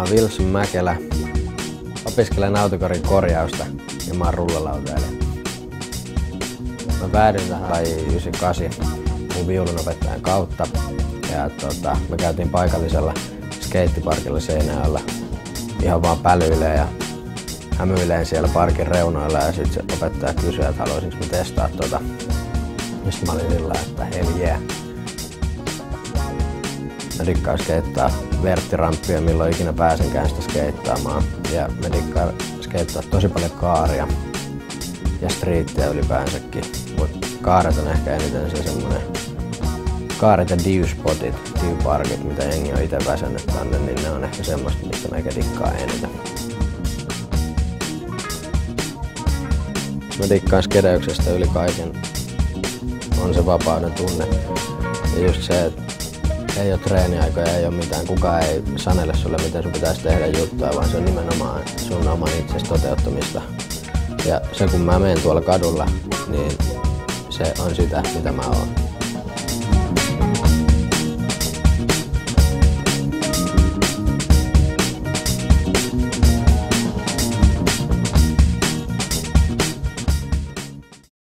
oon Wilson Mäkelä. Opiskelen autokorin korjausta ja mä oon rullalautailija. Mä päädyin tähän lajiin 98 mun viulunopettajan kautta. Ja me käytiin paikallisella skeittiparkilla Seinäjoella ihan vaan pälyilee ja hämyileen siellä parkin reunoilla ja sit se opettaja kysyi, että haluaisinko mä testaa mistä mä olin sillä, että hell yeah. Mä dikkaan skeittaa verttirampia milloin ikinä pääsenkään sitä skeittaamaan. Ja mä dikkaan skeittaa tosi paljon kaaria ja streettiä ylipäänsäkin. Mut kaaret on ehkä eniten se semmonen kaaret ja div-spotit, div-parkit, mitä jengi on ite väsennyt tänne, niin ne on ehkä semmoista, mistä mä dikkaan eniten. Mä dikkaan skedeyksestä yli kaiken. On se vapauden tunne. Ja just se, että ei oo treeniaikoja, ei oo mitään. Kukaan ei sanele sulle, miten sun pitäisi tehdä juttuja, vaan se on nimenomaan sun oman itsesi toteuttamista. Ja se, kun mä menen tuolla kadulla, niin se on sitä, mitä mä oon.